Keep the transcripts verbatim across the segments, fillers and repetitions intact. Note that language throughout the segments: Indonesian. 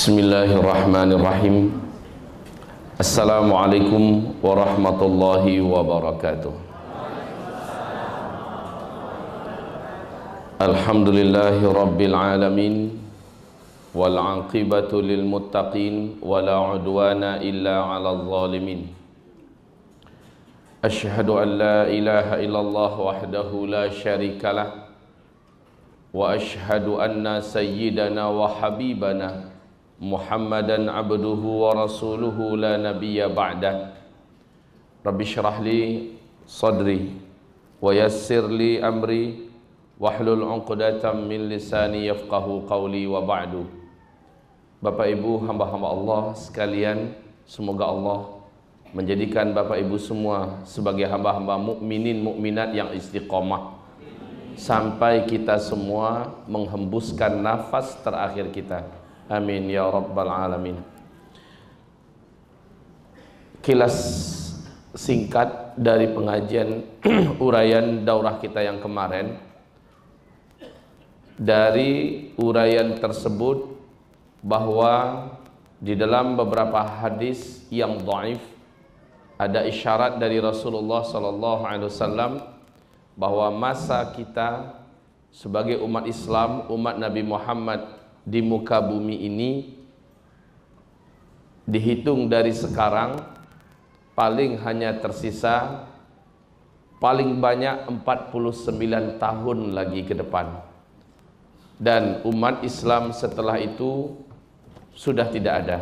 Bismillahirrahmanirrahim. Assalamualaikum warahmatullahi wabarakatuh. Alhamdulillahi rabbil alamin, wal aqibatu lil muttaqin, wala udwana illa 'alal zalimin. Asyhadu an la ilaha illallah wahdahu la syarikalah, wa asyhadu anna sayyidana wa habibana Muhammadan abduhu wa rasuluhu la nabiyya ba'dah. Rabbi syrah li sadri wa yassir li amri wahlul 'uqdatam min lisani yafqahu qawli wa ba'du. Bapak Ibu hamba-hamba Allah sekalian, semoga Allah menjadikan Bapak Ibu semua sebagai hamba-hamba mukminin mukminat yang istiqomah sampai kita semua menghembuskan nafas terakhir kita. Amin ya rabbal alamin. Kilas singkat dari pengajian uraian daurah kita yang kemarin. Dari uraian tersebut bahwa di dalam beberapa hadis yang dhaif ada isyarat dari Rasulullah sallallahu alaihi wasallam bahwa masa kita sebagai umat Islam, umat Nabi Muhammad di muka bumi ini dihitung dari sekarang paling hanya tersisa paling banyak empat puluh sembilan tahun lagi ke depan, dan umat Islam setelah itu sudah tidak ada.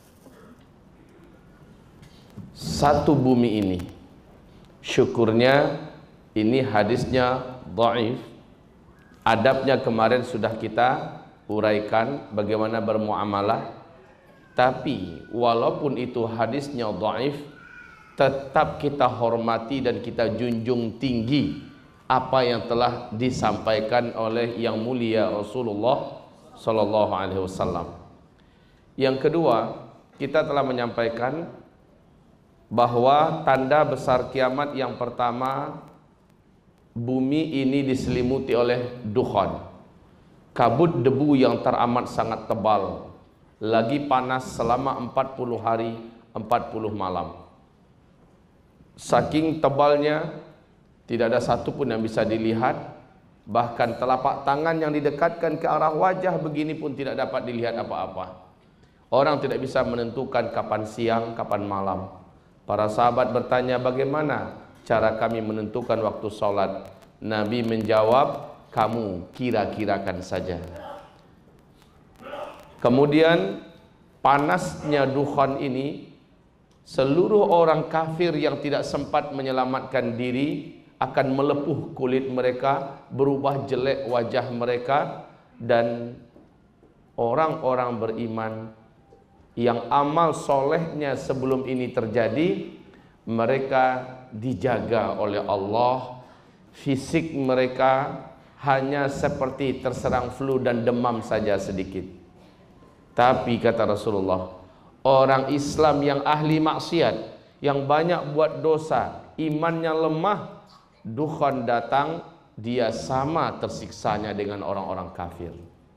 Satu bumi ini, syukurnya ini hadisnya dhaif, adabnya kemarin sudah kita uraikan bagaimana bermuamalah, tapi walaupun itu hadisnya dhaif, tetap kita hormati dan kita junjung tinggi apa yang telah disampaikan oleh yang mulia Rasulullah sallallahu alaihi wasallam. Yang kedua, kita telah menyampaikan bahwa tanda besar kiamat yang pertama, bumi ini diselimuti oleh dukhan, kabut debu yang teramat sangat tebal, lagi panas selama empat puluh hari empat puluh malam. Saking tebalnya tidak ada satu pun yang bisa dilihat, bahkan telapak tangan yang didekatkan ke arah wajah begini pun tidak dapat dilihat apa-apa. Orang tidak bisa menentukan kapan siang, kapan malam. Para sahabat bertanya, bagaimana cara kami menentukan waktu sholat? Nabi menjawab, kamu kira-kirakan saja. Kemudian panasnya dukhan ini, seluruh orang kafir yang tidak sempat menyelamatkan diri akan melepuh kulit mereka, berubah jelek wajah mereka, dan orang-orang beriman yang amal solehnya sebelum ini terjadi, mereka dijaga oleh Allah, fisik mereka hanya seperti terserang flu dan demam saja sedikit. Tapi kata Rasulullah, orang Islam yang ahli maksiat, yang banyak buat dosa, imannya lemah, dukhan datang, dia sama tersiksanya dengan orang-orang kafir.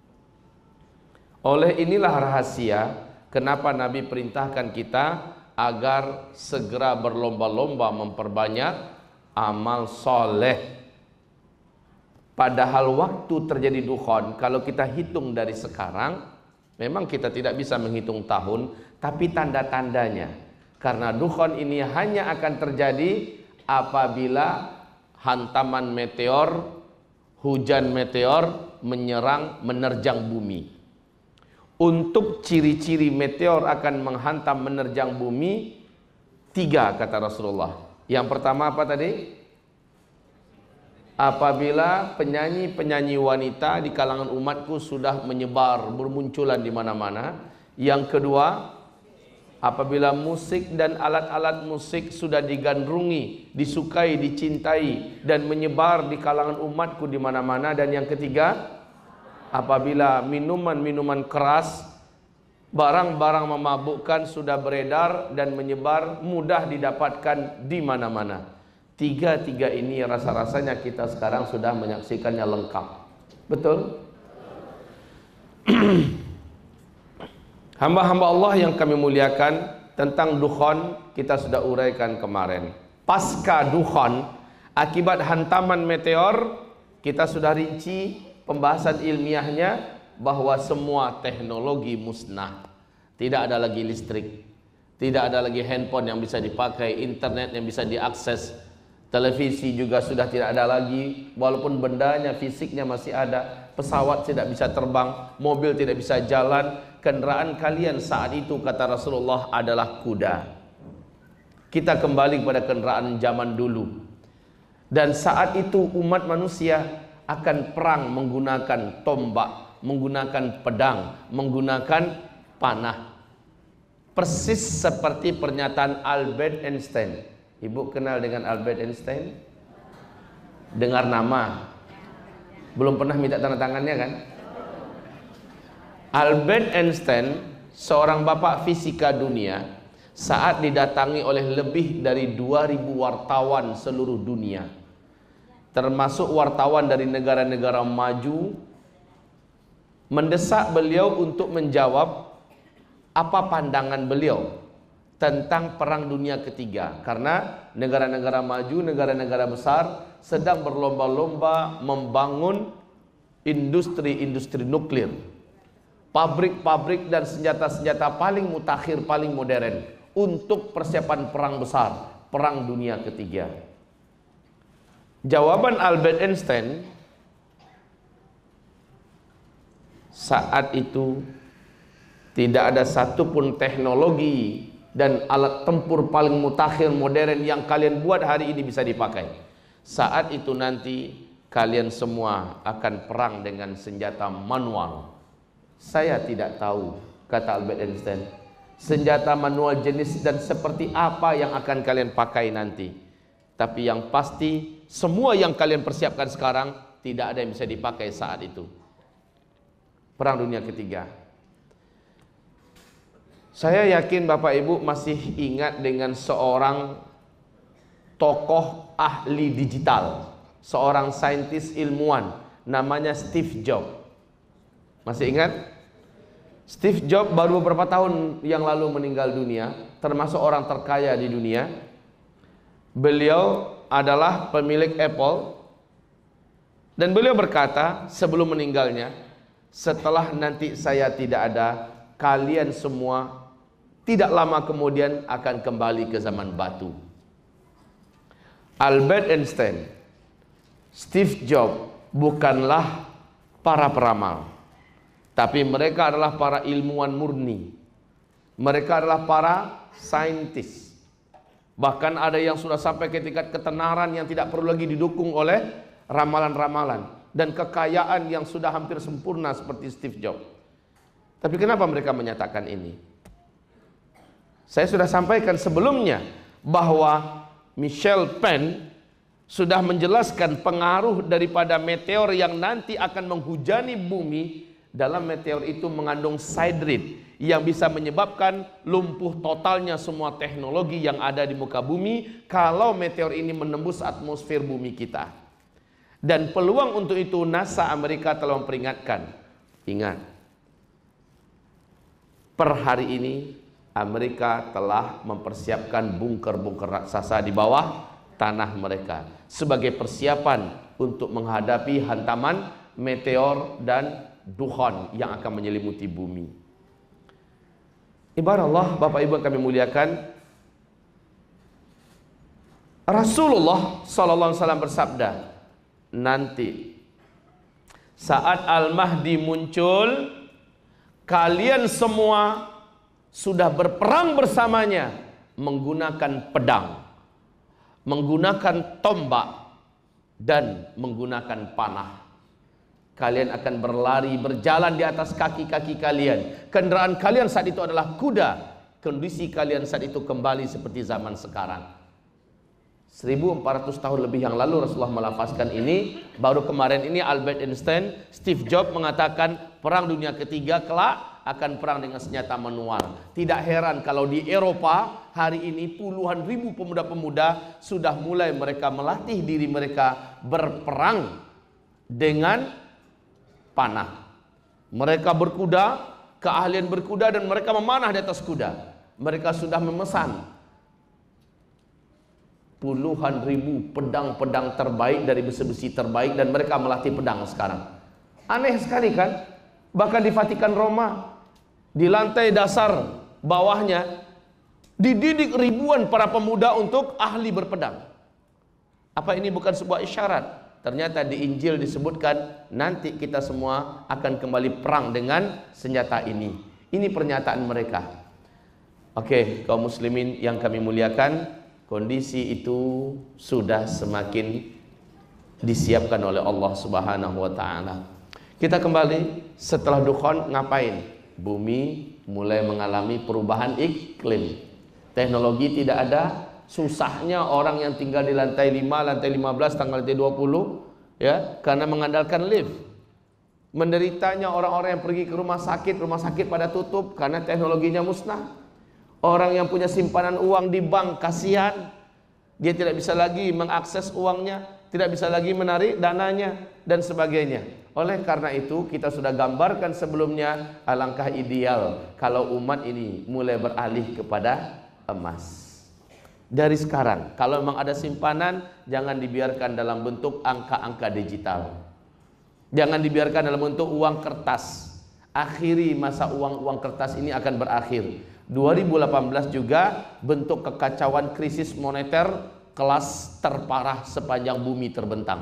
Oleh inilah rahasia kenapa Nabi perintahkan kita agar segera berlomba-lomba memperbanyak amal soleh. Padahal waktu terjadi dukhan, kalau kita hitung dari sekarang, memang kita tidak bisa menghitung tahun, tapi tanda-tandanya. Karena dukhan ini hanya akan terjadi apabila hantaman meteor, hujan meteor menyerang, menerjang bumi. Untuk ciri-ciri meteor akan menghantam, menerjang bumi, tiga kata Rasulullah. Yang pertama apa tadi? Apabila penyanyi-penyanyi wanita di kalangan umatku sudah menyebar, bermunculan di mana-mana. Yang kedua, apabila musik dan alat-alat musik sudah digandrungi, disukai, dicintai, dan menyebar di kalangan umatku di mana-mana. Dan yang ketiga, apabila minuman-minuman keras, barang-barang memabukkan sudah beredar dan menyebar, mudah didapatkan di mana-mana. Tiga-tiga ini rasa-rasanya kita sekarang sudah menyaksikannya lengkap. Betul? Hamba-hamba Allah yang kami muliakan, tentang dukhon kita sudah uraikan kemarin. Pasca dukhon, akibat hantaman meteor, kita sudah rinci pembahasan ilmiahnya bahwa semua teknologi musnah. Tidak ada lagi listrik, tidak ada lagi handphone yang bisa dipakai, internet yang bisa diakses, televisi juga sudah tidak ada lagi, walaupun bendanya, fisiknya masih ada. Pesawat tidak bisa terbang, mobil tidak bisa jalan. Kendaraan kalian saat itu, kata Rasulullah, adalah kuda. Kita kembali kepada kendaraan zaman dulu. Dan saat itu umat manusia akan perang menggunakan tombak, menggunakan pedang, menggunakan panah. Persis seperti pernyataan Albert Einstein. Ibu kenal dengan Albert Einstein? Dengar nama? Belum pernah minta tanda tangannya kan? Albert Einstein, seorang bapak fisika dunia, saat didatangi oleh lebih dari dua ribu wartawan seluruh dunia, termasuk wartawan dari negara-negara maju, mendesak beliau untuk menjawab apa pandangan beliau tentang perang dunia ketiga. Karena negara-negara maju, negara-negara besar sedang berlomba-lomba membangun industri-industri nuklir, pabrik-pabrik dan senjata-senjata paling mutakhir, paling modern untuk persiapan perang besar, perang dunia ketiga. Jawaban Albert Einstein saat itu, tidak ada satupun teknologi dan alat tempur paling mutakhir modern yang kalian buat hari ini bisa dipakai. Saat itu nanti kalian semua akan perang dengan senjata manual. Saya tidak tahu, kata Albert Einstein, senjata manual jenis dan seperti apa yang akan kalian pakai nanti. Tapi yang pasti, semua yang kalian persiapkan sekarang tidak ada yang bisa dipakai saat itu. Perang dunia ketiga. Saya yakin Bapak Ibu masih ingat dengan seorang tokoh ahli digital, seorang saintis ilmuwan, namanya Steve Jobs. Masih ingat? Steve Jobs baru beberapa tahun yang lalu meninggal dunia, termasuk orang terkaya di dunia. Beliau adalah pemilik Apple, dan beliau berkata sebelum meninggalnya, setelah nanti saya tidak ada, kalian semua tidak lama kemudian akan kembali ke zaman batu. Albert Einstein, Steve Jobs bukanlah para peramal, tapi mereka adalah para ilmuwan murni. Mereka adalah para saintis. Bahkan ada yang sudah sampai ke tingkat ketenaran yang tidak perlu lagi didukung oleh ramalan-ramalan dan kekayaan yang sudah hampir sempurna seperti Steve Jobs. Tapi kenapa mereka menyatakan ini? Saya sudah sampaikan sebelumnya bahwa Michel Penn sudah menjelaskan pengaruh daripada meteor yang nanti akan menghujani bumi. Dalam meteor itu mengandung siderid yang bisa menyebabkan lumpuh totalnya semua teknologi yang ada di muka bumi kalau meteor ini menembus atmosfer bumi kita. Dan peluang untuk itu NASA Amerika telah memperingatkan. Ingat, per hari ini Amerika telah mempersiapkan bunker-bunker raksasa di bawah tanah mereka sebagai persiapan untuk menghadapi hantaman meteor dan dukhon yang akan menyelimuti bumi. Ibarat Allah, Bapak Ibu yang kami muliakan, Rasulullah sallallahu alaihi wasallam bersabda, nanti saat Al-Mahdi muncul, kalian semua sudah berperang bersamanya menggunakan pedang, menggunakan tombak, dan menggunakan panah. Kalian akan berlari, berjalan di atas kaki-kaki kalian. Kendaraan kalian saat itu adalah kuda. Kondisi kalian saat itu kembali seperti zaman sekarang. seribu empat ratus tahun lebih yang lalu Rasulullah melafazkan ini. Baru kemarin ini Albert Einstein, Steve Jobs mengatakan perang dunia ketiga kelak akan perang dengan senjata manual. Tidak heran kalau di Eropa hari ini puluhan ribu pemuda-pemuda sudah mulai mereka melatih diri mereka berperang dengan panah. Mereka berkuda, keahlian berkuda dan mereka memanah di atas kuda. Mereka sudah memesan puluhan ribu pedang-pedang terbaik dari besi-besi terbaik dan mereka melatih pedang sekarang. Aneh sekali kan? Bahkan di Vatikan Roma, di lantai dasar bawahnya dididik ribuan para pemuda untuk ahli berpedang. Apa ini bukan sebuah isyarat? Ternyata di Injil disebutkan nanti kita semua akan kembali perang dengan senjata ini. Ini pernyataan mereka. Oke, kaum muslimin yang kami muliakan, kondisi itu sudah semakin disiapkan oleh Allah Subhanahu wa taala. Kita kembali setelah Dukhon ngapain? Bumi mulai mengalami perubahan iklim. Teknologi tidak ada, susahnya orang yang tinggal di lantai lima, lantai lima belas, tanggal lantai dua puluh ya, karena mengandalkan lift. Menderitanya orang-orang yang pergi ke rumah sakit, rumah sakit pada tutup karena teknologinya musnah. Orang yang punya simpanan uang di bank kasihan, dia tidak bisa lagi mengakses uangnya, tidak bisa lagi menarik dananya dan sebagainya. Oleh karena itu kita sudah gambarkan sebelumnya, alangkah ideal kalau umat ini mulai beralih kepada emas. Dari sekarang, kalau memang ada simpanan, jangan dibiarkan dalam bentuk angka-angka digital. Jangan dibiarkan dalam bentuk uang kertas. Akhiri masa uang-uang kertas ini akan berakhir. dua ribu delapan belas juga bentuk kekacauan krisis moneter kelas terparah sepanjang bumi terbentang.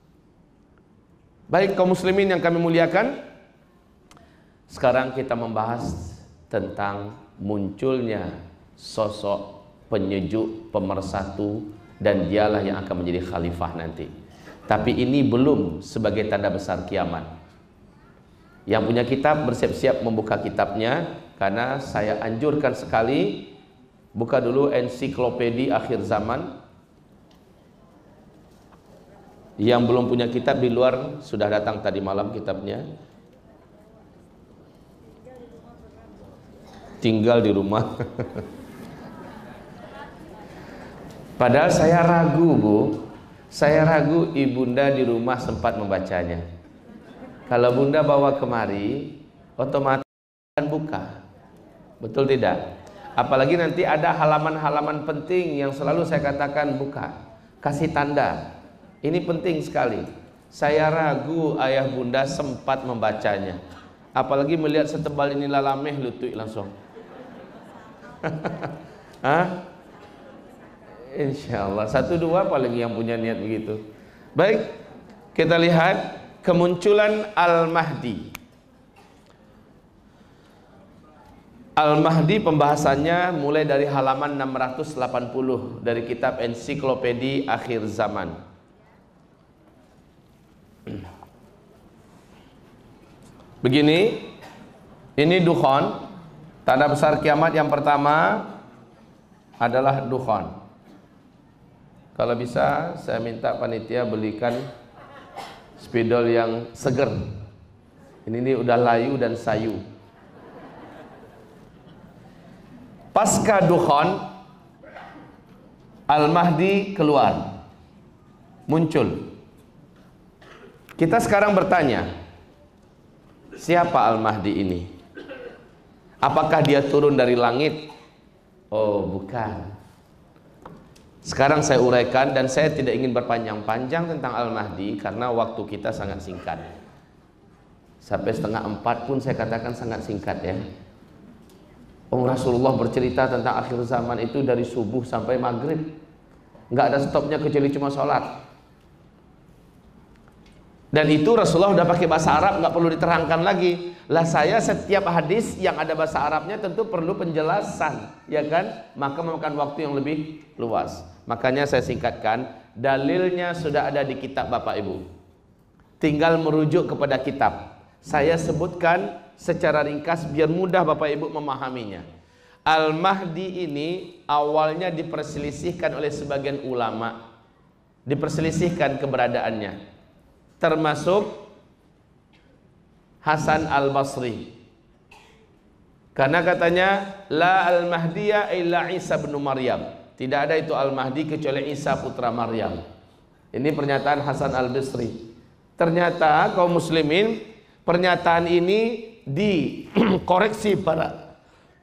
Baik kaum muslimin yang kami muliakan, sekarang kita membahas tentang munculnya sosok penyejuk, pemersatu, dan dialah yang akan menjadi khalifah nanti. Tapi ini belum sebagai tanda besar kiamat. Yang punya kitab bersiap-siap membuka kitabnya, karena saya anjurkan sekali buka dulu ensiklopedia akhir zaman. Yang belum punya kitab di luar sudah datang tadi malam kitabnya. Tinggal di rumah. Padahal saya ragu, Bu. Saya ragu ibunda di rumah sempat membacanya. Kalau bunda bawa kemari, otomatis akan buka. Betul tidak? Apalagi nanti ada halaman-halaman penting yang selalu saya katakan buka. Kasih tanda. Ini penting sekali. Saya ragu ayah bunda sempat membacanya. Apalagi melihat setebal ini lalameh lutut langsung. Hah? Insya Allah satu dua paling yang punya niat begitu. Baik, kita lihat kemunculan Al-Mahdi. Al-Mahdi pembahasannya mulai dari halaman enam ratus delapan puluh dari kitab ensiklopedia akhir zaman. Begini, ini Dukhon, tanda besar kiamat yang pertama adalah Dukhon. Kalau bisa saya minta panitia belikan spidol yang seger. Ini, ini udah layu dan sayu. Pasca Dukhon, Al-Mahdi keluar, muncul. Kita sekarang bertanya, siapa Al-Mahdi ini? Apakah dia turun dari langit? Oh, bukan. Sekarang saya uraikan, dan saya tidak ingin berpanjang-panjang tentang Al-Mahdi karena waktu kita sangat singkat. Sampai setengah empat pun saya katakan sangat singkat ya. Oh, Rasulullah bercerita tentang akhir zaman itu dari subuh sampai maghrib. Nggak ada stopnya kecuali cuma sholat. Dan itu Rasulullah udah pakai bahasa Arab, nggak perlu diterangkan lagi. Lah saya setiap hadis yang ada bahasa Arabnya tentu perlu penjelasan, ya kan? Maka memakan waktu yang lebih luas. Makanya saya singkatkan, dalilnya sudah ada di kitab Bapak Ibu. Tinggal merujuk kepada kitab. Saya sebutkan secara ringkas biar mudah Bapak Ibu memahaminya. Al-Mahdi ini awalnya diperselisihkan oleh sebagian ulama. Diperselisihkan keberadaannya. Termasuk Hasan Al-Basri. Karena katanya la al-Mahdiya illa Isa bin Maryam. Tidak ada itu Al-Mahdi kecuali Isa putra Maryam. Ini pernyataan Hasan Al-Basri. Ternyata kaum muslimin, pernyataan ini dikoreksi para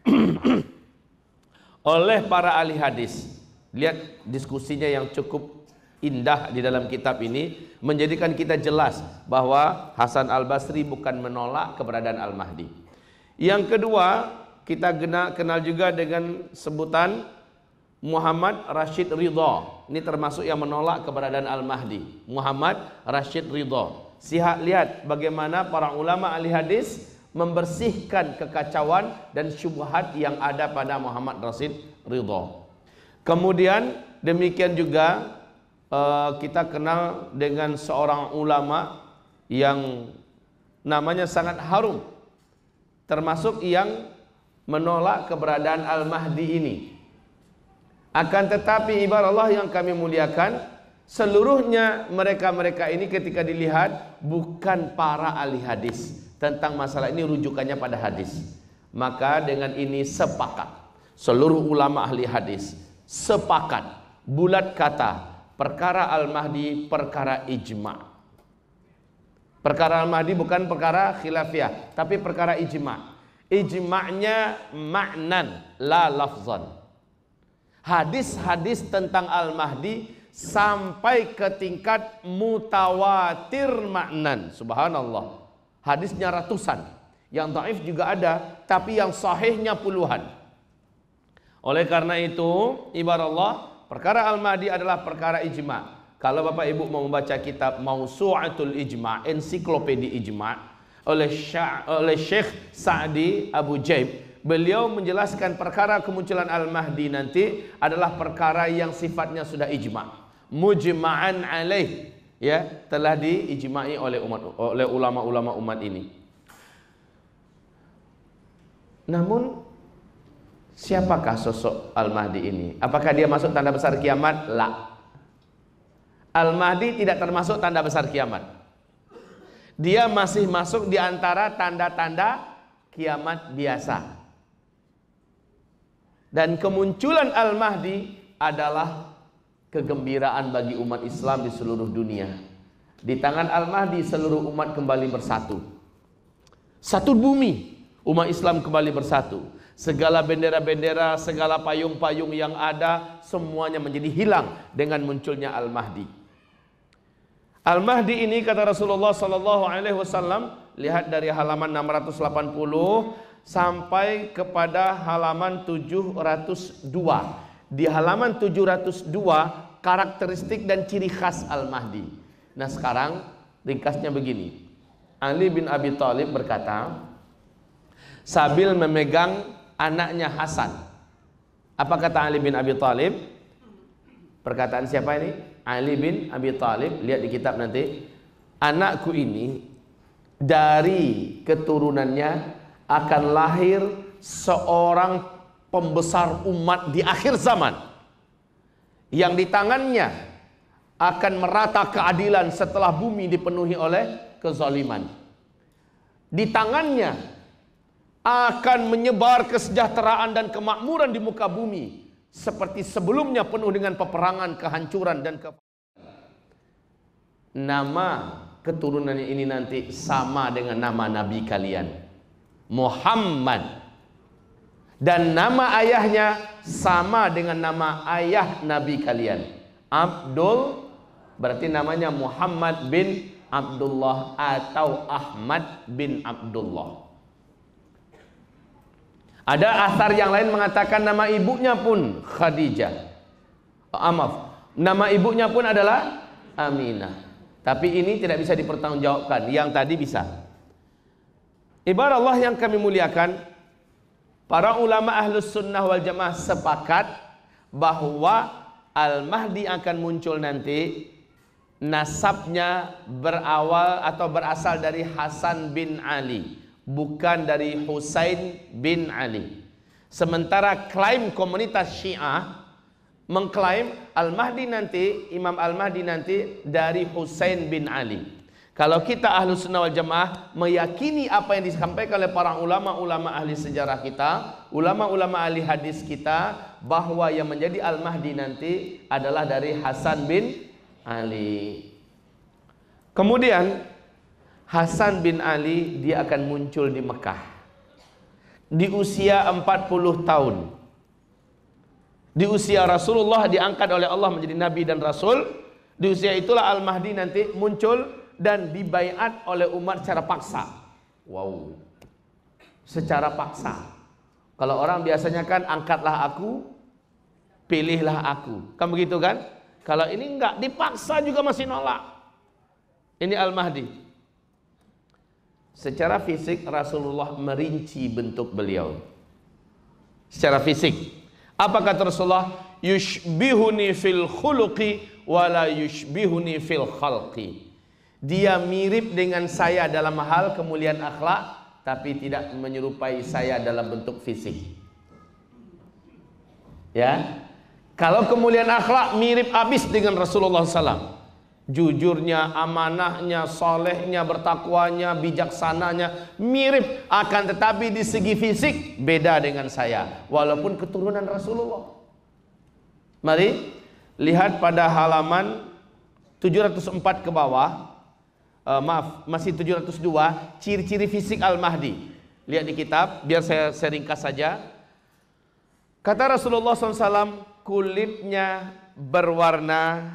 oleh para ahli hadis. Lihat diskusinya yang cukup indah di dalam kitab ini, menjadikan kita jelas bahwa Hasan Al-Basri bukan menolak keberadaan Al-Mahdi. Yang kedua, kita kenal juga dengan sebutan Muhammad Rashid Ridha. Ini termasuk yang menolak keberadaan Al-Mahdi. Muhammad Rashid Ridha. Sihat lihat bagaimana para ulama ahli hadis membersihkan kekacauan dan syubhat yang ada pada Muhammad Rashid Ridha. Kemudian demikian juga uh, kita kenal dengan seorang ulama yang namanya sangat harum, termasuk yang menolak keberadaan Al-Mahdi ini. Akan tetapi ibarat Allah yang kami muliakan, seluruhnya mereka-mereka ini ketika dilihat bukan para ahli hadis. Tentang masalah ini rujukannya pada hadis. Maka dengan ini sepakat seluruh ulama ahli hadis, sepakat bulat kata perkara Al-Mahdi perkara ijma'. Perkara Al-Mahdi bukan perkara khilafiyah, tapi perkara ijma'. Ijma'nya maknan la lafzan. Hadis-hadis tentang Al-Mahdi sampai ke tingkat mutawatir maknan. Subhanallah. Hadisnya ratusan, yang dhaif juga ada, tapi yang sahihnya puluhan. Oleh karena itu, ibarat Allah, perkara Al-Mahdi adalah perkara ijma'. Kalau Bapak Ibu mau membaca kitab Mausu'atul Ijma', ensiklopedi ijma' oleh Syekh, oleh Syekh Sa'di Abu Jaib, beliau menjelaskan perkara kemunculan Al-Mahdi nanti adalah perkara yang sifatnya sudah ijma', mujma'an alaih. Ya, telah diijma'i oleh umat, oleh ulama-ulama umat ini. Namun siapakah sosok Al-Mahdi ini? Apakah dia masuk tanda besar kiamat? La. Al-Mahdi tidak termasuk tanda besar kiamat. Dia masih masuk di antara tanda-tanda kiamat biasa. Dan kemunculan Al-Mahdi adalah kegembiraan bagi umat Islam di seluruh dunia. Di tangan Al-Mahdi seluruh umat kembali bersatu. Satu bumi, umat Islam kembali bersatu. Segala bendera-bendera, segala payung-payung yang ada, semuanya menjadi hilang dengan munculnya Al-Mahdi. Al-Mahdi ini kata Rasulullah sallallahu alaihi wasallam, lihat dari halaman enam ratus delapan puluh sampai kepada halaman tujuh ratus dua. Di halaman tujuh ratus dua karakteristik dan ciri khas Al-Mahdi. Nah sekarang ringkasnya begini. Ali bin Abi Thalib berkata sambil memegang anaknya Hasan. Apa kata Ali bin Abi Thalib? Perkataan siapa ini? Ali bin Abi Thalib. Lihat di kitab nanti. Anakku ini dari keturunannya akan lahir seorang pembesar umat di akhir zaman, yang di tangannya akan merata keadilan setelah bumi dipenuhi oleh kezaliman. Di tangannya akan menyebar kesejahteraan dan kemakmuran di muka bumi seperti sebelumnya penuh dengan peperangan, kehancuran dan ke. Nama keturunannya ini nanti sama dengan nama nabi kalian, Muhammad. Dan nama ayahnya sama dengan nama ayah nabi kalian, Abdul, berarti namanya Muhammad bin Abdullah atau Ahmad bin Abdullah. Ada asar yang lain mengatakan nama ibunya pun Khadijah. Oh, maaf, nama ibunya pun adalah Aminah. Tapi ini tidak bisa dipertanggungjawabkan. Yang tadi bisa. Ibarat Allah yang kami muliakan, para ulama ahlus sunnah wal jamaah sepakat bahwa Al-Mahdi akan muncul nanti. Nasabnya berawal atau berasal dari Hasan bin Ali, bukan dari Husain bin Ali. Sementara klaim komunitas Syiah mengklaim Al-Mahdi nanti, Imam Al-Mahdi nanti dari Husain bin Ali. Kalau kita Ahlus Sunnah wal Jamaah meyakini apa yang disampaikan oleh para ulama-ulama ahli sejarah kita, ulama-ulama ahli hadis kita, bahwa yang menjadi Al-Mahdi nanti adalah dari Hasan bin Ali. Kemudian Hasan bin Ali dia akan muncul di Mekah di usia empat puluh tahun. Di usia Rasulullah diangkat oleh Allah menjadi Nabi dan Rasul. Di usia itulah Al-Mahdi nanti muncul dan dibaiat oleh umat secara paksa. Wow, secara paksa. Kalau orang biasanya kan angkatlah aku, pilihlah aku, kan begitu kan? Kalau ini enggak, dipaksa juga masih nolak. Ini Al-Mahdi. Secara fisik Rasulullah merinci bentuk beliau. Secara fisik. Apa kata Rasulullah? Yushbihuni fil khuluqi wala yushbihuni fil khalqi. Dia mirip dengan saya dalam hal kemuliaan akhlak, tapi tidak menyerupai saya dalam bentuk fisik. Ya, kalau kemuliaan akhlak mirip habis dengan Rasulullah sallallahu alaihi wasallam. Jujurnya, amanahnya, solehnya, bertakwanya, bijaksananya mirip, akan tetapi di segi fisik beda dengan saya, walaupun keturunan Rasulullah. Mari lihat pada halaman tujuh ratus empat ke bawah. Uh, maaf, masih tujuh ratus dua, ciri-ciri fisik Al-Mahdi. Lihat di kitab, biar saya, saya ringkas saja. Kata Rasulullah sallallahu alaihi wasallam, kulitnya berwarna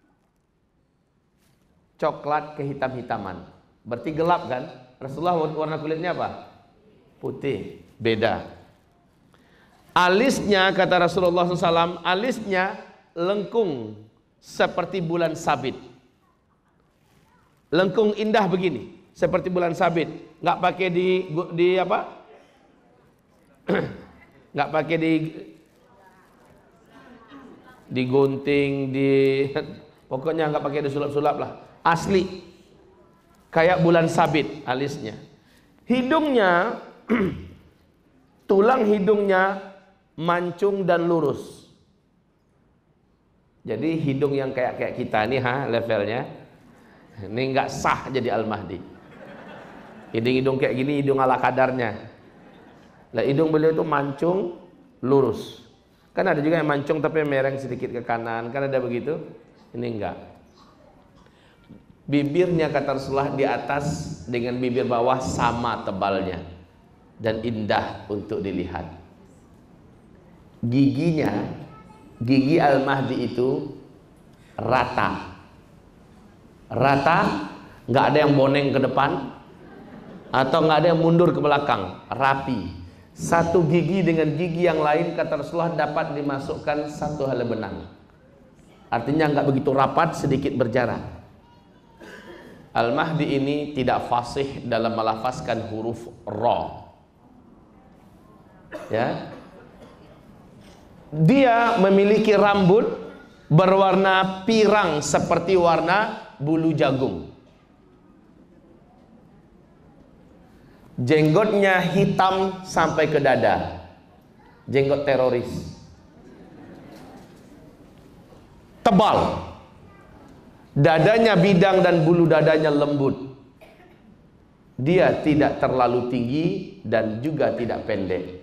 coklat kehitam-hitaman. Berarti gelap kan? Rasulullah warna kulitnya apa? Putih. Beda. Alisnya, kata Rasulullah sallallahu alaihi wasallam, alisnya lengkung seperti bulan sabit. Lengkung indah begini, seperti bulan sabit. Nggak pakai di di apa? Nggak pakai di digunting, di pokoknya nggak pakai disulap-sulap lah. Asli, kayak bulan sabit alisnya. Hidungnya, tulang hidungnya mancung dan lurus. Jadi hidung yang kayak kayak kita nih, ha, levelnya. Ini nggak sah jadi Al-Mahdi. Hidung-hidung kayak gini, hidung ala kadarnya. Lah hidung beliau itu mancung, lurus. Kan ada juga yang mancung tapi mereng sedikit ke kanan, kan ada begitu. Ini enggak. Bibirnya, kata Rasulullah, di atas dengan bibir bawah sama tebalnya dan indah untuk dilihat. Giginya, gigi Al-Mahdi itu rata. Rata, nggak ada yang boneng ke depan atau nggak ada yang mundur ke belakang, rapi. Satu gigi dengan gigi yang lain, kata Rasulullah, dapat dimasukkan satu helai benang. Artinya nggak begitu rapat, sedikit berjarak. Al-Mahdi ini tidak fasih dalam melafazkan huruf ra. Ya. Dia memiliki rambut berwarna pirang seperti warna bulu jagung. Jenggotnya hitam sampai ke dada. Jenggot teroris. Tebal. Dadanya bidang dan bulu dadanya lembut. Dia tidak terlalu tinggi dan juga tidak pendek.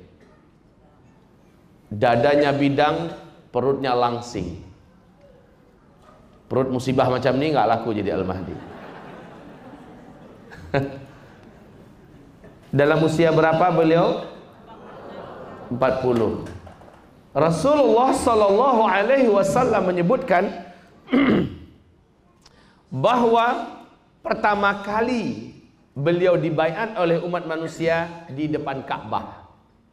Dadanya bidang, perutnya langsing. Perut musibah macam ini nggak laku jadi Al-Mahdi. Dalam usia berapa beliau? empat puluh. Rasulullah sallallahu alaihi wasallam menyebutkan bahwa pertama kali beliau dibaiat oleh umat manusia di depan Ka'bah.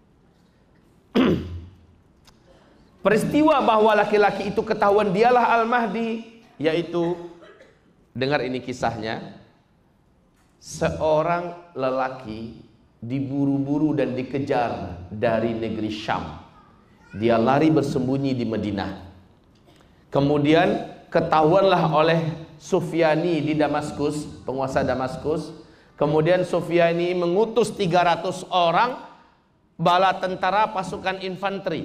Peristiwa bahwa laki-laki itu ketahuan dialah Al-Mahdi, yaitu, dengar ini kisahnya, seorang lelaki diburu-buru dan dikejar dari negeri Syam. Dia lari bersembunyi di Madinah. Kemudian ketahuanlah oleh Sufyani di Damaskus, penguasa Damaskus. Kemudian Sufyani mengutus tiga ratus orang bala tentara pasukan infanteri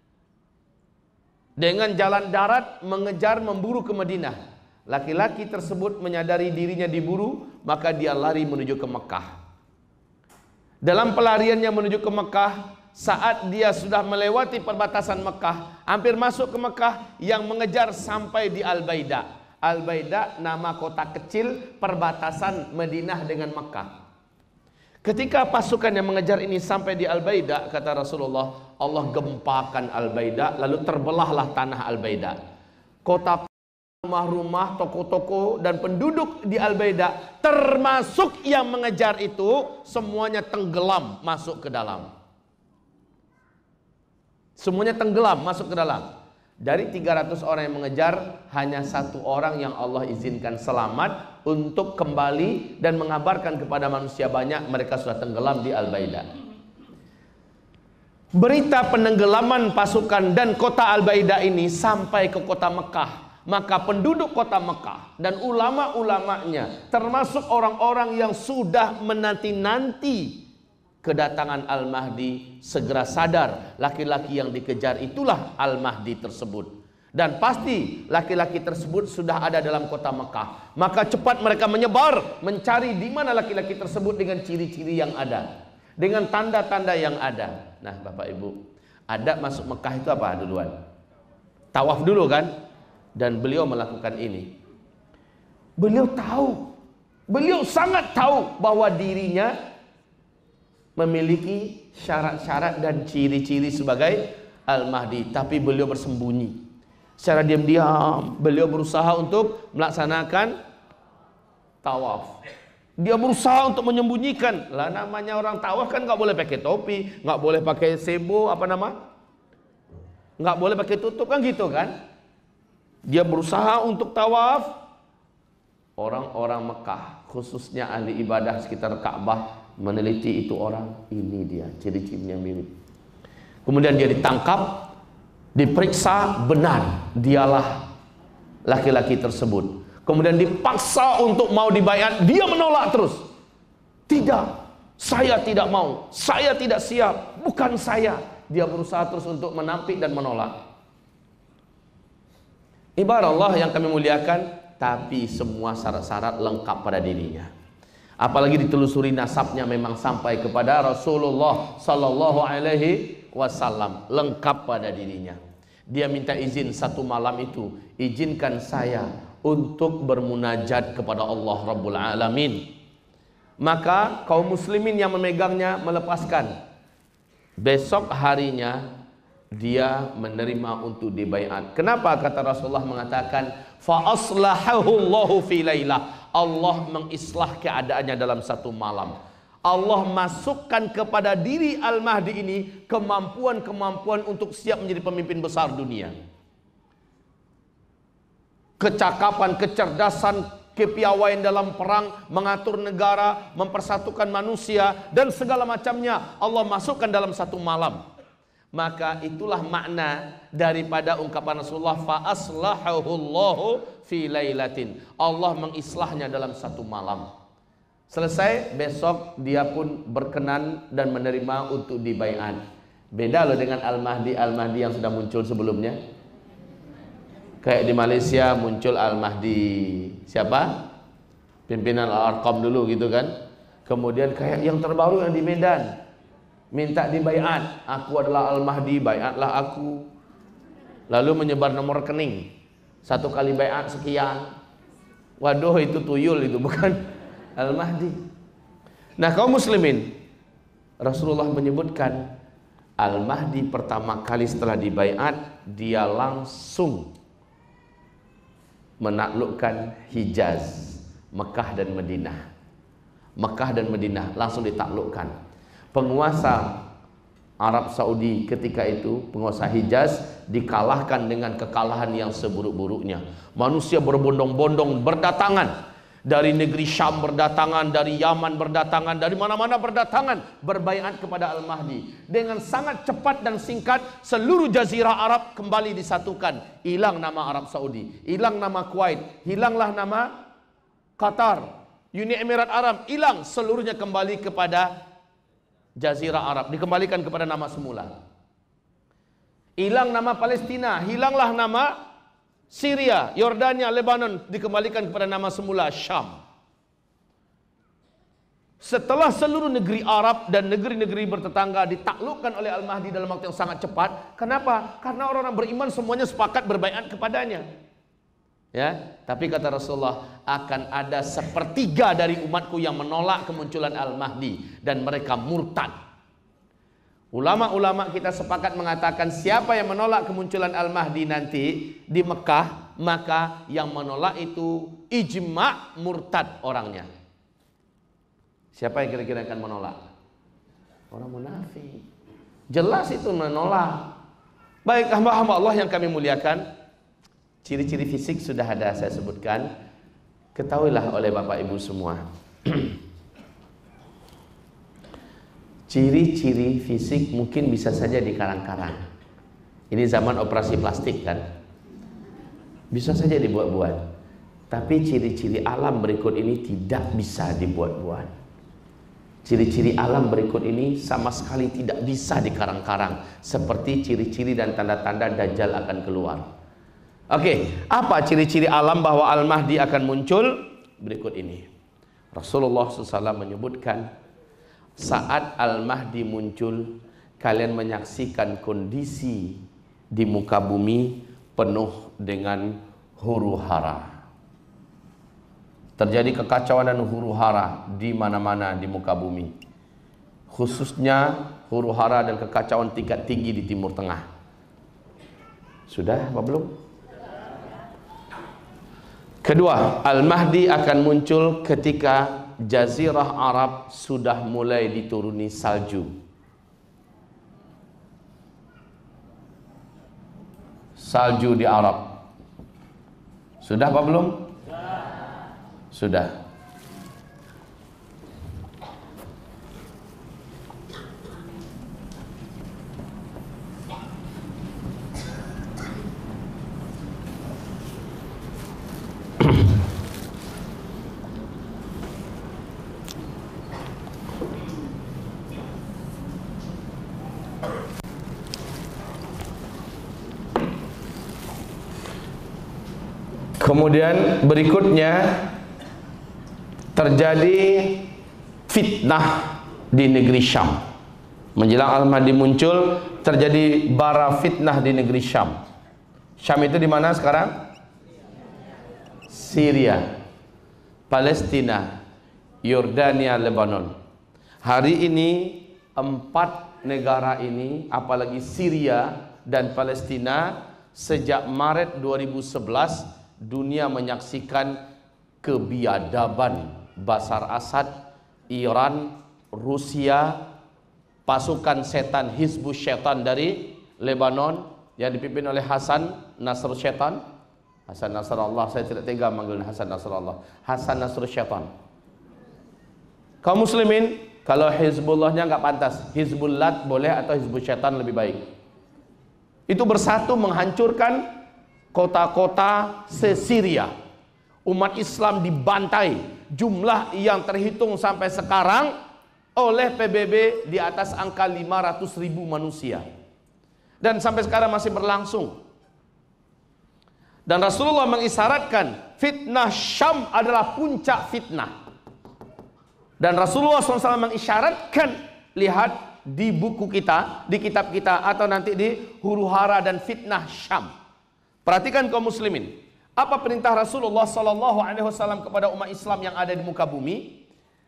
dengan jalan darat mengejar memburu ke Madinah. Laki-laki tersebut menyadari dirinya diburu, maka dia lari menuju ke Mekah. Dalam pelariannya menuju ke Mekah, saat dia sudah melewati perbatasan Mekah, hampir masuk ke Mekah, yang mengejar sampai di Al-Baidah. Al-Baida nama kota kecil perbatasan Madinah dengan Makkah. Ketika pasukan yang mengejar ini sampai di Al-Baida, kata Rasulullah, Allah gempakan Al-Baida, lalu terbelahlah tanah Al-Baida. Kota, rumah-rumah, toko-toko dan penduduk di Al-Baida, termasuk yang mengejar itu, semuanya tenggelam masuk ke dalam. Semuanya tenggelam masuk ke dalam. Dari tiga ratus orang yang mengejar, hanya satu orang yang Allah izinkan selamat untuk kembali dan mengabarkan kepada manusia banyak mereka sudah tenggelam di Al-Baida. Berita penenggelaman pasukan dan kota Al-Baida ini sampai ke kota Mekah. Maka penduduk kota Mekah dan ulama-ulamanya, termasuk orang-orang yang sudah menanti-nanti kedatangan Al-Mahdi, segera sadar laki-laki yang dikejar itulah Al-Mahdi tersebut. Dan pasti laki-laki tersebut sudah ada dalam kota Mekah. Maka cepat mereka menyebar mencari di mana laki-laki tersebut dengan ciri-ciri yang ada, dengan tanda-tanda yang ada. Nah, Bapak Ibu, adab masuk Mekah itu apa duluan? Tawaf dulu kan? Dan beliau melakukan ini. Beliau tahu, beliau sangat tahu bahwa dirinya memiliki syarat-syarat dan ciri-ciri sebagai Al-Mahdi, tapi beliau bersembunyi. Secara diam-diam beliau berusaha untuk melaksanakan tawaf. Dia berusaha untuk menyembunyikan. Lah namanya orang tawaf kan nggak boleh pakai topi, nggak boleh pakai sebo, apa nama? Nggak boleh pakai tutup kan gitu kan? Dia berusaha untuk tawaf. Orang-orang Mekah, khususnya ahli ibadah sekitar Ka'bah, meneliti itu orang, ini dia ciri-cirinya mirip. Kemudian dia ditangkap, diperiksa, benar dialah laki-laki tersebut. Kemudian dipaksa untuk mau dibayar, dia menolak terus. Tidak, saya tidak mau, saya tidak siap, bukan saya. Dia berusaha terus untuk menampik dan menolak. Ibarat Allah yang kami muliakan, tapi semua syarat-syarat lengkap pada dirinya. Apalagi ditelusuri nasabnya memang sampai kepada Rasulullah Sallallahu Alaihi Wasallam, lengkap pada dirinya. Dia minta izin satu malam itu, izinkan saya untuk bermunajat kepada Allah Rabbul Alamin. Maka kaum muslimin yang memegangnya melepaskan. Besok harinya dia menerima untuk dibaiat. Kenapa kata Rasulullah mengatakan fa aslahahu Allahu fi lailah, Allah mengislah keadaannya dalam satu malam. Allah masukkan kepada diri Al-Mahdi ini kemampuan-kemampuan untuk siap menjadi pemimpin besar dunia. Kecakapan, kecerdasan, kepiawaian dalam perang, mengatur negara, mempersatukan manusia dan segala macamnya Allah masukkan dalam satu malam. Maka itulah makna daripada ungkapan Rasulullah fa aslahahu Allahu fi lailatin. Allah mengislahnya dalam satu malam. Selesai, besok dia pun berkenan dan menerima untuk dibaiat. Beda loh dengan Al-Mahdi Al-Mahdi yang sudah muncul sebelumnya. Kayak di Malaysia muncul Al-Mahdi siapa? Pimpinan Al-Arqam dulu gitu kan. Kemudian kayak yang terbaru yang di Medan, minta dibaiat, aku adalah Al-Mahdi, baiatlah aku. Lalu menyebar nomor rekening, satu kali baiat sekian. Waduh, itu tuyul, itu bukan Al-Mahdi. Nah kaum muslimin, Rasulullah menyebutkan Al-Mahdi pertama kali setelah dibaiat, dia langsung menaklukkan Hijaz, Mekah dan Madinah. Mekah dan Madinah langsung ditaklukkan. Penguasa Arab Saudi ketika itu, penguasa Hijaz, dikalahkan dengan kekalahan yang seburuk-buruknya. Manusia berbondong-bondong berdatangan dari negeri Syam, berdatangan dari Yaman, berdatangan dari mana-mana, berdatangan berbaiat kepada Al-Mahdi. Dengan sangat cepat dan singkat seluruh jazirah Arab kembali disatukan. Hilang nama Arab Saudi, hilang nama Kuwait, hilanglah nama Qatar, Uni Emirat Arab, hilang, seluruhnya kembali kepada Jazirah Arab, dikembalikan kepada nama semula. Hilang nama Palestina, hilanglah nama Syria, Yordania, Lebanon, dikembalikan kepada nama semula Syam. Setelah seluruh negeri Arab dan negeri-negeri bertetangga ditaklukkan oleh Al-Mahdi dalam waktu yang sangat cepat. Kenapa? Karena orang-orang beriman semuanya sepakat berbaiat kepadanya. Ya, tapi kata Rasulullah, akan ada sepertiga dari umatku yang menolak kemunculan Al-Mahdi dan mereka murtad. Ulama-ulama kita sepakat mengatakan siapa yang menolak kemunculan Al-Mahdi nanti di Mekah, maka yang menolak itu ijma' murtad orangnya. Siapa yang kira-kira akan menolak? Orang munafik. Jelas itu menolak. Baik hamba-hamba Allah yang kami muliakan, ciri-ciri fisik sudah ada saya sebutkan. Ketahuilah oleh Bapak Ibu semua, ciri-ciri fisik mungkin bisa saja dikarang-karang. Ini zaman operasi plastik kan, bisa saja dibuat-buat. Tapi ciri-ciri alam berikut ini tidak bisa dibuat-buat. Ciri-ciri alam berikut ini sama sekali tidak bisa dikarang-karang, seperti ciri-ciri dan tanda-tanda Dajjal akan keluar. Oke, apa ciri-ciri alam bahwa Al-Mahdi akan muncul? Berikut ini. Rasulullah shallallahu alaihi wasallam menyebutkan, saat Al-Mahdi muncul, kalian menyaksikan kondisi di muka bumi penuh dengan huru-hara. Terjadi kekacauan dan huru-hara di mana-mana di muka bumi. Khususnya huru-hara dan kekacauan tingkat tinggi di Timur Tengah. Sudah apa belum? Kedua, Al-Mahdi akan muncul ketika Jazirah Arab sudah mulai dituruni salju. Salju di Arab. Sudah apa belum? Sudah. Kemudian berikutnya terjadi fitnah di negeri Syam. Menjelang Al-Mahdi muncul, terjadi bara fitnah di negeri Syam. Syam itu di mana sekarang? Syria, Palestina, Yordania, Lebanon. Hari ini empat negara ini, apalagi Syria dan Palestina, sejak Maret dua ribu sebelas dunia menyaksikan kebiadaban Bashar Assad, Iran, Rusia, pasukan setan Hizbus Syaitan dari Lebanon yang dipimpin oleh Hasan Nasr Syaitan. Hasan Nasrallah, saya tidak tega manggil Hasan Nasrallah. Hasan Nasr Syaitan. Kaum muslimin, kalau Hizbullahnya nggak pantas, Hizbullah boleh atau Hizbus Syaitan lebih baik. Itu bersatu menghancurkan kota-kota se-Syria. Umat Islam dibantai, jumlah yang terhitung sampai sekarang oleh P B B di atas angka lima ratus ribu manusia. Dan sampai sekarang masih berlangsung. Dan Rasulullah mengisyaratkan fitnah Syam adalah puncak fitnah. Dan Rasulullah shallallahu alaihi wasallam mengisyaratkan, lihat di buku kita, di kitab kita, atau nanti di huru-hara dan fitnah Syam. Perhatikan kaum muslimin, apa perintah Rasulullah shallallahu alaihi wasallam kepada umat Islam yang ada di muka bumi?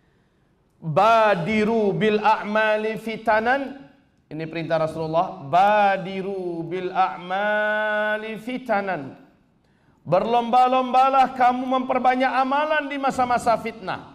Badiru bil a'mali fitanan. Ini perintah Rasulullah. Badiru bil a'mali fitanan. Berlomba-lombalah kamu memperbanyak amalan di masa-masa fitnah.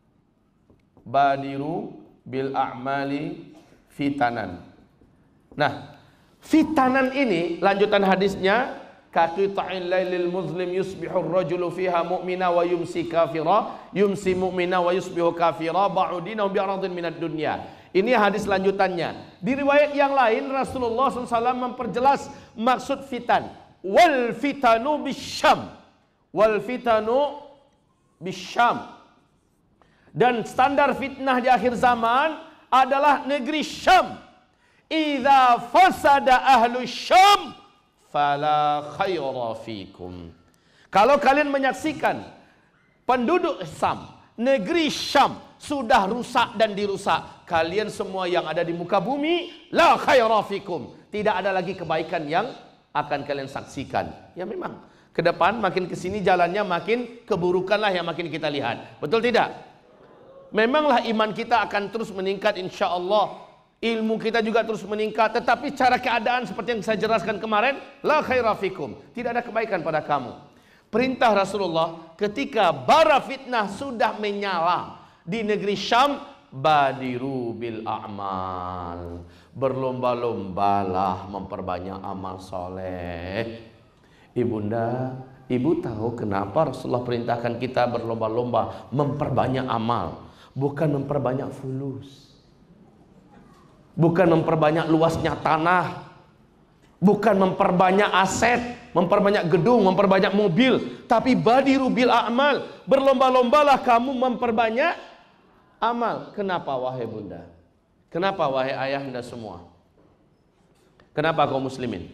Badiru bil a'mali fitanan. Nah, fitanan ini lanjutan hadisnya, kaqita'il lailil muslim yusbihur rajulu fiha mu'mina wa yumsi kafira, yumsi mu'mina wa yusbihu kafira, ba'udina bi'aradin minad dunya. Ini hadis lanjutannya. Di riwayat yang lain Rasulullah shallallahu alaihi wasallam memperjelas maksud fitan. Wal fitanu bisyam. Wal fitanu bisyam. Dan standar fitnah di akhir zaman adalah negeri Syam. Idza fasada ahlu Syam fala khaira fikum. Kalau kalian menyaksikan penduduk Syam, negeri Syam sudah rusak dan dirusak, kalian semua yang ada di muka bumi, la khaira fikum, tidak ada lagi kebaikan yang akan kalian saksikan. Ya memang, ke depan, makin ke sini jalannya makin keburukanlah yang makin kita lihat. Betul tidak? Memanglah iman kita akan terus meningkat insya Allah. Ilmu kita juga terus meningkat. Tetapi cara keadaan seperti yang saya jelaskan kemarin, la khaira fikum, tidak ada kebaikan pada kamu. Perintah Rasulullah ketika bara fitnah sudah menyala di negeri Syam, badiru bil a'mal, berlomba-lombalah memperbanyak amal soleh. Ibunda, ibu tahu kenapa Rasulullah perintahkan kita berlomba-lomba memperbanyak amal, bukan memperbanyak fulus, bukan memperbanyak luasnya tanah, bukan memperbanyak aset, memperbanyak gedung, memperbanyak mobil, tapi badiru bil a'mal, berlomba-lombalah kamu memperbanyak amal. Kenapa wahai bunda? Kenapa wahai ayahanda semua? Kenapa kaum muslimin?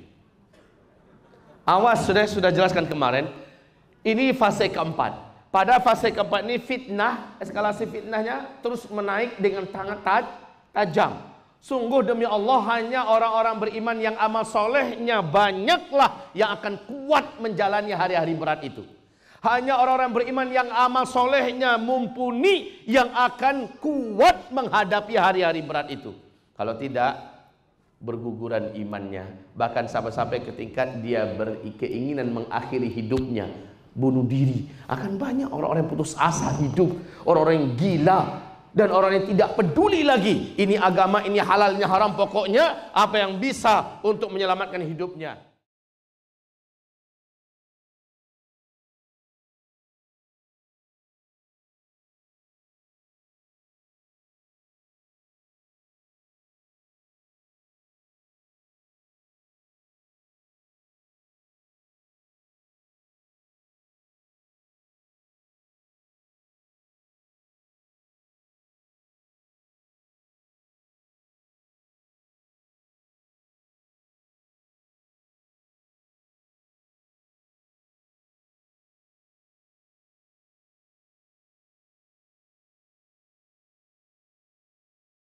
Awas, sudah sudah jelaskan kemarin. Ini fase keempat. Pada fase keempat ini fitnah, eskalasi fitnahnya terus menaik dengan sangat taj tajam. Sungguh demi Allah, hanya orang-orang beriman yang amal solehnya banyaklah yang akan kuat menjalani hari-hari berat itu. Hanya orang-orang beriman yang amal solehnya mumpuni yang akan kuat menghadapi hari-hari berat itu. Kalau tidak, berguguran imannya. Bahkan sampai-sampai ketika dia berkeinginan mengakhiri hidupnya, bunuh diri. Akan banyak orang-orang yang putus asa hidup, orang-orang yang gila, dan orang yang tidak peduli lagi ini agama, ini halal, ini haram, pokoknya apa yang bisa untuk menyelamatkan hidupnya.